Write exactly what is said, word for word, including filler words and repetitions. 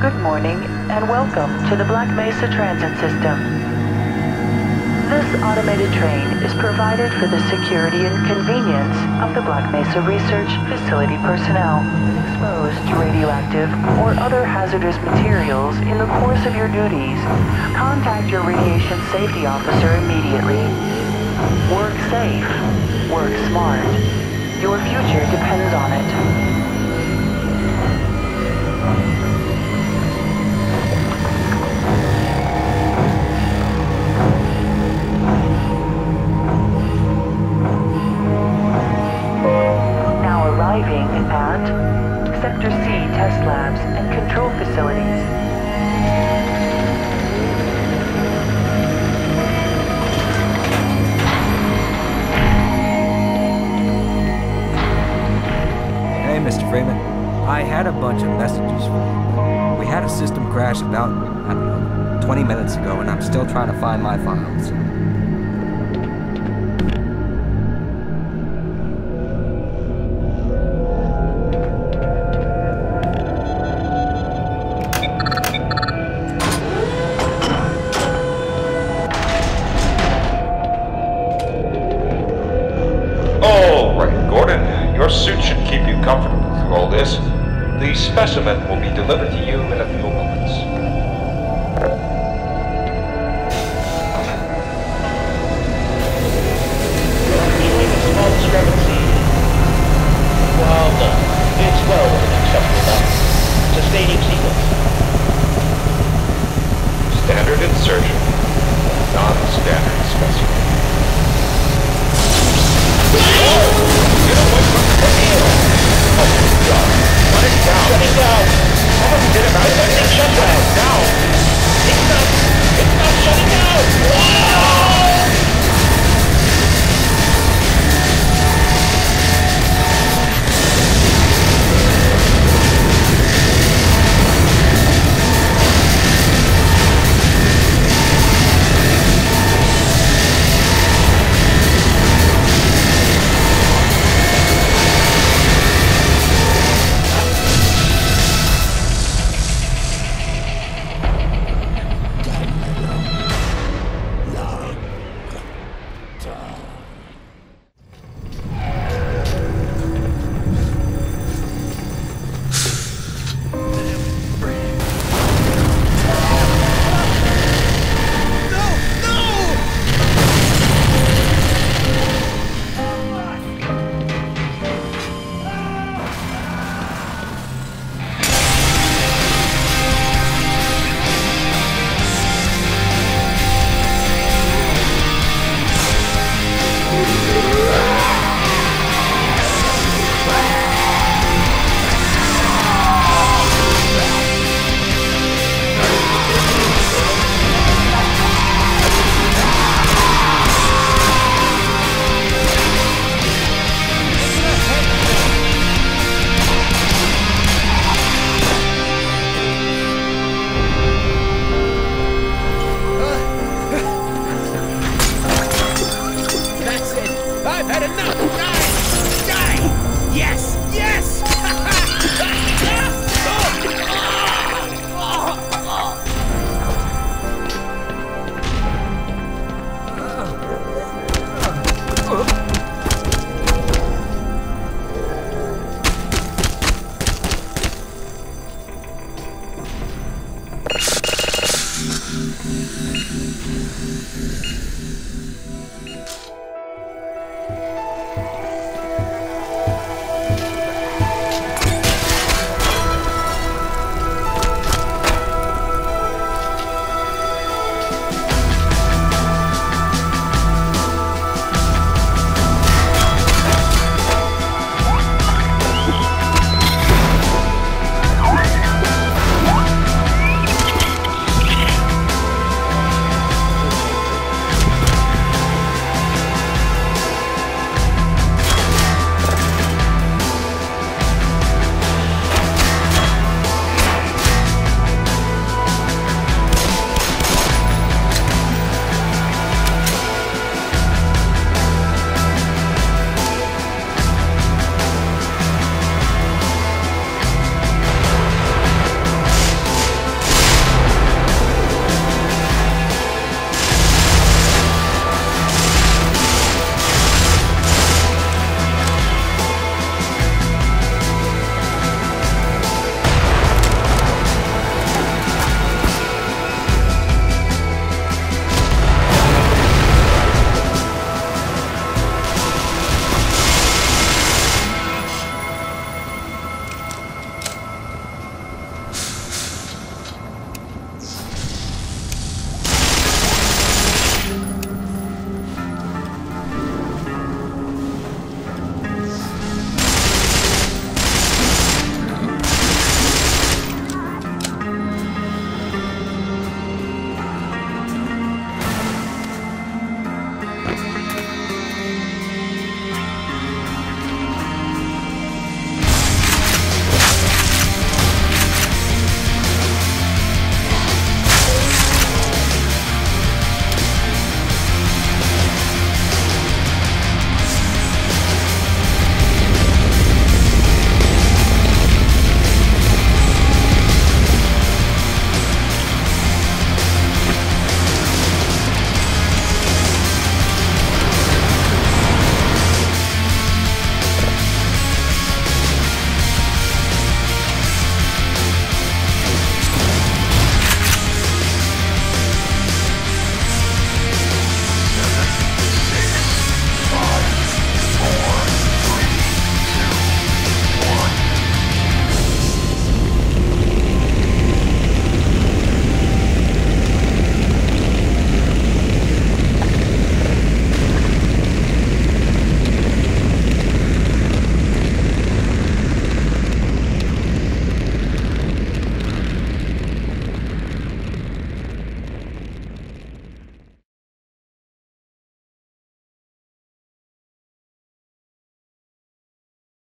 Good morning and welcome to the Black Mesa Transit System. This automated train is provided for the security and convenience of the Black Mesa Research Facility personnel exposed to radioactive or other hazardous materials in the course of your duties. Contact your radiation safety officer immediately. Work safe. Work smart. Your future depends on it. Arriving at Sector C test labs and control facilities. Hey, Mister Freeman. I had a bunch of messages for you. We had a system crash about, I don't know, twenty minutes ago, and I'm still trying to find my files. Your suit should keep you comfortable through all this. The specimen will be delivered to you in a few moments. Showing a small discrepancy. Well done. It's well within acceptable bounds. Sustaining sequence. Standard insertion. Non-standard specimen. Get away from the tornado! Oh my god. Shut it down! Shut it down! Someone did it right. Everything shut down! Down! It's not... It's not shutting down! Whoa!